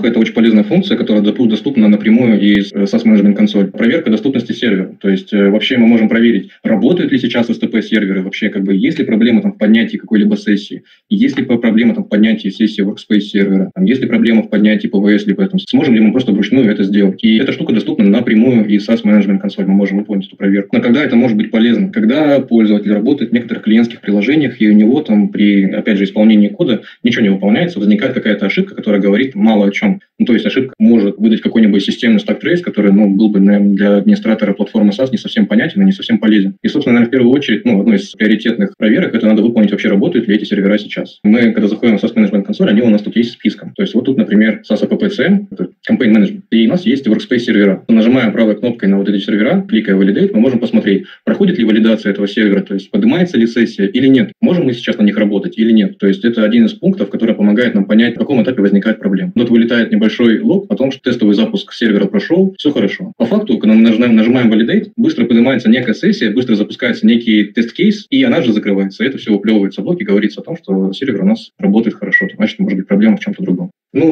Это очень полезная функция, которая доступна напрямую из SaaS Management Console. Проверка доступности сервера. То есть вообще мы можем проверить, работают ли сейчас STP-серверы, вообще есть ли проблемы в поднятии какой-либо сессии, есть ли проблемы в поднятии сессии Workspace сервера, есть ли проблемы в поднятии PVS, либо сможем ли мы просто вручную это сделать. И эта штука доступна напрямую из SaaS Management Console. Мы можем выполнить эту проверку. Но когда это может быть полезно? Когда пользователь работает в некоторых клиентских приложениях, и у него при, опять же, исполнении кода ничего не выполняется, возникает какая-то ошибка, которая говорит мало о чем. То есть ошибка может выдать какой-нибудь системный стак-трейс, который был бы для администратора платформы SaaS не совсем понятен и не совсем полезен. И, собственно, наверное, в первую очередь, одной из приоритетных проверок, это надо выполнить вообще, работают ли эти сервера сейчас. Мы, когда заходим в SaaS Management Console, они у нас тут есть списком. То есть вот тут, например, SaaS AppCM, это Campaign Management, и у нас есть Workspace сервера. Нажимаем правой кнопкой на эти сервера, кликая Validate, мы можем посмотреть, проходит ли валидация этого сервера, то есть поднимается ли сессия или нет, можем мы сейчас на них работать или нет. То есть это один из пунктов, который помогает нам понять, в каком этапе возникает проблема. Тут вылетает небольшой лог о том, что тестовый запуск сервера прошел, все хорошо. По факту, когда мы нажимаем Validate, быстро поднимается некая сессия, быстро запускается некий тест-кейс, и она же закрывается. Это все выплевывается в лог и говорится о том, что сервер у нас работает хорошо. Значит, может быть проблема в чем-то другом.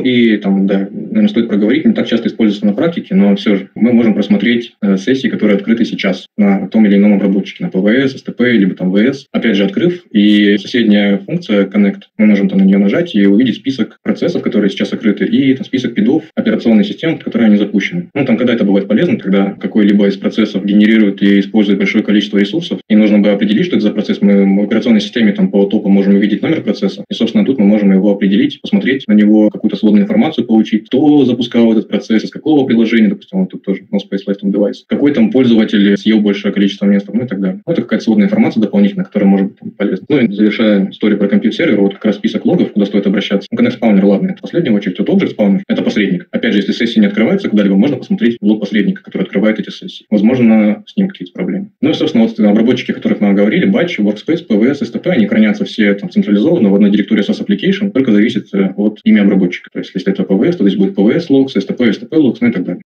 Наверное, стоит проговорить, не так часто используется на практике, но все же мы можем просмотреть сессии, которые открыты сейчас на том или ином обработчике, на PVS, STP, либо VS. Опять же, открыв, и соседняя функция Connect, мы можем на нее нажать и увидеть список процессов, которые сейчас открыты, и список пидов операционной системы, которые они запущены. Когда это бывает полезно, когда какой-либо из процессов генерирует и использует большое количество ресурсов, и нужно бы определить, что это за процесс. Мы в операционной системе по топу можем увидеть номер процесса, и, собственно, тут мы можем его определить, посмотреть на него, какую-то сводную информацию получить, кто запускал этот процесс, из какого приложения, допустим, тут тоже no space left on device, какой пользователь съел большее количество места, и так далее. Это какая-то сводная информация дополнительная, которая может быть полезна. И завершая историю про компьютер-сервер, как раз список логов, куда стоит обращаться. Connect Spawner, ладно, это в последнюю очередь. Object Spawner — это посредник. Опять же, если сессия не открывается куда-либо, можно посмотреть лог посредника, который открывает эти сессии. Возможно, с ним какие-то проблемы. И, собственно, обработчики, о которых мы говорили, Batch, Workspace, PVS, STP, они хранятся все централизованно в одной директории SaaS Application, только зависит от имя обработчика. То есть, если это PVS, то здесь будет PVS logs, STP logs, и так далее.